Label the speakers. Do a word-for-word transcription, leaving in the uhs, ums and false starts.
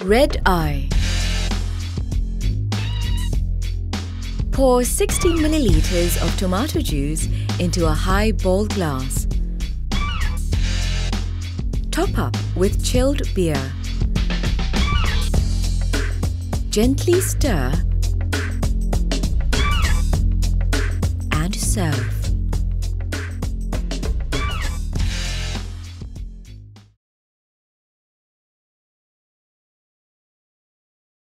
Speaker 1: Red Eye. Pour sixty milliliters of tomato juice into a high-ball glass. Top up with chilled beer. Gently stir